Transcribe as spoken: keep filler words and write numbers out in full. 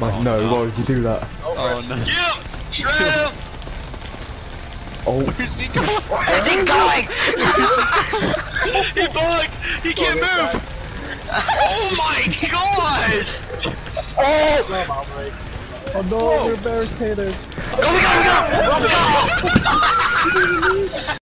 Mike, no, no. why would you do that? Oh no. Get him! Shred him! Oh. Where's he going? Where's he going? He bugged! He can't move! Oh my gosh! Oh! Oh no, Whoa. you're barricaded. Go, go, go! Go, go!